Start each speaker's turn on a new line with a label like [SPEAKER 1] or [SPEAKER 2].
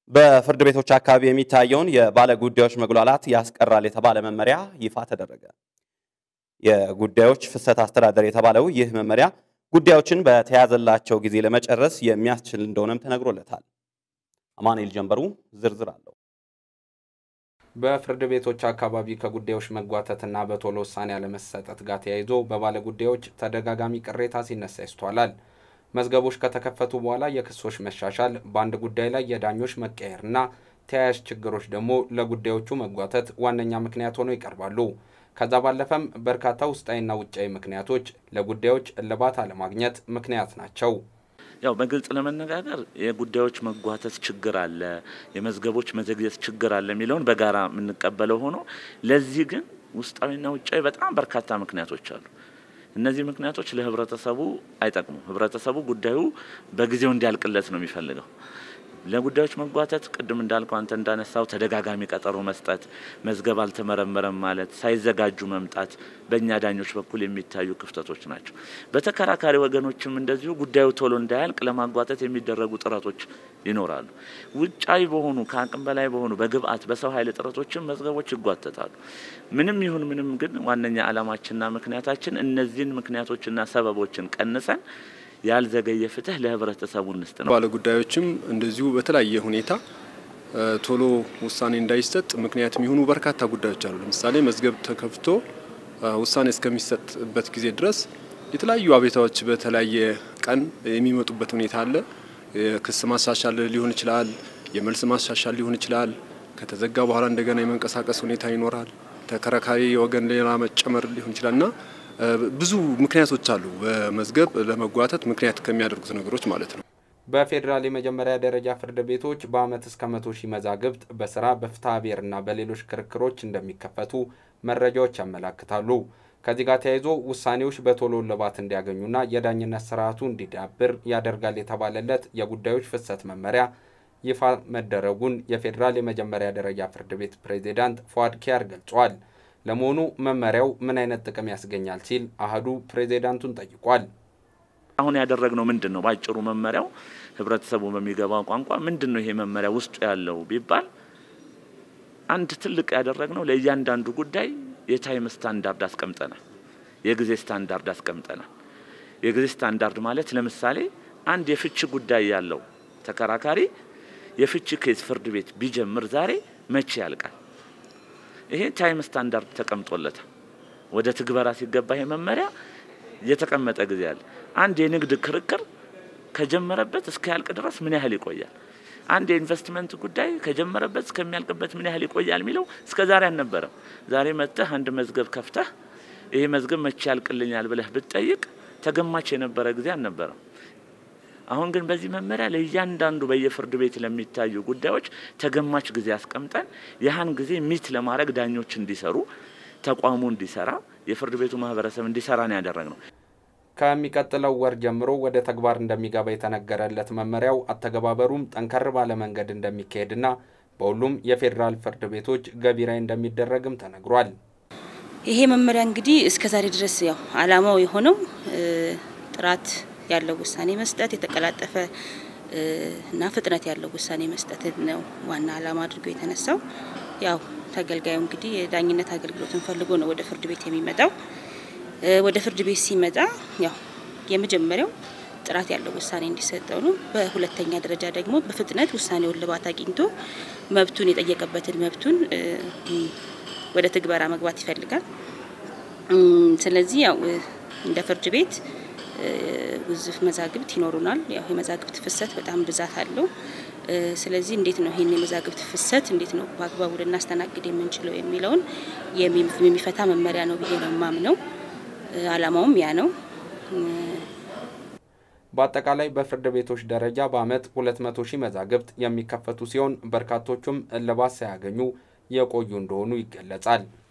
[SPEAKER 1] በፍርድ ቤቶች አካባቢ የሚታየውን የባለ ጉዳዮች መጉላላት ያስቀራል የተባለ መመሪያ ይፋ ተደረገ። የጉዳዮች ፍሰት አስተዳደር የተባለው ይህ መመሪያ ጉዳዮችን በተያዘላቸው ጊዜ ለመጨረስ የሚያስችል እንደሆነም ተነግሮለታል። አማኑኤል ጀንበሩ ዝርዝር አለው።
[SPEAKER 2] በፍርድ ቤቶች አካባቢ ከጉዳዮች መጓተትና በቶሎ ውሳኔ ያለመሰጠት ጋር ተያይዞ በባለ ጉዳዮች ተደጋጋሚ ቅሬታ ሲነሳ ይስተዋላል። መዝገቦች ከተከፈቱ በኋላ የክሶች መሻሻል በአንድ ጉዳይ ላይ የዳኞች መቀየርና ተያያዥ ችግሮች ደግሞ ለጉዳዮቹ መጓተት ዋነኛ ምክንያት ሆነው ይቀርባሉ። ከዛ ባለፈም በርካታ ውስጣዊና ውጫዊ ምክንያቶች ለጉዳዮች እልባት አለማግኘት ምክንያት ናቸው።
[SPEAKER 3] ያው በግልጽ ለመነጋገር የጉዳዮች መጓተት ችግር አለ፣ የመዝገቦች መዘግየት ችግር አለ የሚለውን በጋራ የምንቀበለው ሆኖ ለዚህ ግን ውስጣዊና ውጫዊ በጣም በርካታ ምክንያቶች አሉ። እነዚህ ምክንያቶች ለህብረተሰቡ አይጠቅሙም። ህብረተሰቡ ጉዳዩ በጊዜው እንዲያልቅለት ነው የሚፈልገው። ለጉዳዮች መጓተት ቅድም እንዳልከው አንተ እንዳነሳው ተደጋጋሚ ቀጠሮ መስጠት፣ መዝገብ አልተመረመረም ማለት፣ ሳይዘጋጁ መምጣት በእኛ ዳኞች በኩል የሚታዩ ክፍተቶች ናቸው። በተከራካሪ ወገኖችም እንደዚሁ ጉዳዩ ቶሎ እንዳያልቅ ለማጓተት የሚደረጉ ጥረቶች ይኖራሉ። ውጫዊ በሆኑ ከአቅም በላይ በሆኑ በግብአት በሰው ኃይል ጥረቶችም መዝገቦች ይጓተታሉ። ምንም ይሁን ምንም ግን ዋነኛ ዓላማችንና ምክንያታችን እነዚህን ምክንያቶችና ሰበቦችን ቀንሰን ያልዘገየ ፍትህ ለህብረተሰቡ እንስጥ ነው።
[SPEAKER 4] ባለ ጉዳዮችም እንደዚሁ በተለያየ ሁኔታ ቶሎ ውሳኔ እንዳይሰጥ ምክንያት የሚሆኑ በርካታ ጉዳዮች አሉ። ለምሳሌ መዝገብ ተከፍቶ ውሳኔ እስከሚሰጥበት ጊዜ ድረስ የተለያዩ አቤታዎች በተለያየ ቀን የሚመጡበት ሁኔታ አለ። የክስ ማሻሻል ሊሆን ይችላል፣ የመልስ ማሻሻል ሊሆን ይችላል። ከተዘጋ በኋላ እንደገና የመንቀሳቀስ ሁኔታ ይኖራል። ተከራካሪ ወገን ሌላ መጨመር ሊሆን ይችላልና ብዙ ምክንያቶች አሉ በመዝገብ ለመጓተት ምክንያት ከሚያደርጉት ነገሮች ማለት ነው።
[SPEAKER 2] በፌደራል የመጀመሪያ ደረጃ ፍርድ ቤቶች በአመት እስከ 100,000 መዛግብት በስራ በፍትሐ ብሔርና በሌሎች ክርክሮች እንደሚከፈቱ መረጃዎች ያመለክታሉ። ከዚህ ጋር ተያይዞ ውሳኔዎች በቶሎ እልባት እንዲያገኙና የዳኝነት ስርዓቱ እንዲዳብር ያደርጋል የተባለለት የጉዳዮች ፍሰት መመሪያ ይፋ መደረጉን የፌደራል የመጀመሪያ ደረጃ ፍርድ ቤት ፕሬዝዳንት ፉአድ ኪያር ገልጿል። ለመሆኑ መመሪያው ምን አይነት ጥቅም ያስገኛል ሲል አህዱ ፕሬዝዳንቱን ጠይቋል።
[SPEAKER 3] አሁን ያደረግነው ምንድነው? ባጭሩ መመሪያው ህብረተሰቡ በሚገባው ቋንቋ ምንድነው ይሄ መመሪያ ውስጥ ያለው ቢባል አንድ ትልቅ ያደረግነው ለእያንዳንዱ ጉዳይ የታይም ስታንዳርድ አስቀምጠናል። የጊዜ ስታንዳርድ አስቀምጠናል። የጊዜ ስታንዳርድ ማለት ለምሳሌ አንድ የፍቺ ጉዳይ ያለው ተከራካሪ የፍቺ ኬዝ ፍርድ ቤት ቢጀምር ዛሬ መቼ ያልቃል? ይሄ ታይም ስታንዳርድ ተቀምጦለታል። ወደ ትግበራ ሲገባ ይሄ መመሪያ የተቀመጠ ጊዜ አለ። አንድ የንግድ ክርክር ከጀመረበት እስከ ያልቅ ድረስ ምን ያህል ይቆያል? አንድ የኢንቨስትመንት ጉዳይ ከጀመረበት እስከሚያልቅበት ምን ያህል ይቆያል የሚለው እስከ ዛሬ አልነበረም። ዛሬ መጥተህ አንድ መዝገብ ከፍተህ ይሄ መዝገብ መቼ ያልቅልኛል ብለህ ብትጠይቅ ተገማች የነበረ ጊዜ አልነበረም። አሁን ግን በዚህ መመሪያ ለእያንዳንዱ በየፍርድ ቤት ለሚታዩ ጉዳዮች ተገማች ጊዜ አስቀምጠን ያህን ጊዜ ሚት ለማድረግ ዳኞች እንዲሰሩ፣ ተቋሙ እንዲሰራ፣ የፍርድ ቤቱ ማህበረሰብ እንዲሰራ ነው ያደረግነው።
[SPEAKER 2] ከሚቀጥለው ወር ጀምሮ ወደ ተግባር እንደሚገባ የተነገረለት መመሪያው አተገባበሩም ጠንከር ባለ መንገድ እንደሚካሄድና በሁሉም የፌደራል ፍርድ ቤቶች ገቢራዊ እንደሚደረግም ተነግሯል።
[SPEAKER 5] ይሄ መመሪያ እንግዲህ እስከዛሬ ድረስ ያው ዓላማው የሆነው ጥራት ያለው ውሳኔ መስጠት፣ የተቀላጠፈ እና ፍጥነት ያለው ውሳኔ መስጠት ነው ዋና ዓላማ አድርጎ የተነሳው። ያው ተገልጋዩ እንግዲህ የዳኝነት አገልግሎትን ፈልጎ ነው ወደ ፍርድ ቤት የሚመጣው። ወደ ፍርድ ቤት ሲመጣ ያው የመጀመሪያው ጥራት ያለው ውሳኔ እንዲሰጠው ነው። በሁለተኛ ደረጃ ደግሞ በፍጥነት ውሳኔውን እልባት አግኝቶ መብቱን የጠየቀበትን መብቱን ወደ ትግበራ መግባት ይፈልጋል። ስለዚህ ያው እንደ ፍርድ ቤት ውዝፍ መዛግብት ይኖሩናል። ያው የመዛግብት ፍሰት በጣም ብዛት አለው። ስለዚህ እንዴት ነው ይሄን የመዛግብት ፍሰት እንዴት ነው በአግባቡ ልናስተናግድ የምንችለው የሚለውን የሚፈታ መመሪያ ነው ብዬ ነው የማምነው። ዓላማውም ያ ነው።
[SPEAKER 2] በአጠቃላይ በፍርድ ቤቶች ደረጃ በአመት 200,000 መዛግብት የሚከፈቱ ሲሆን በርካቶቹም እልባት ሳያገኙ የቆዩ እንደሆኑ ይገለጻል።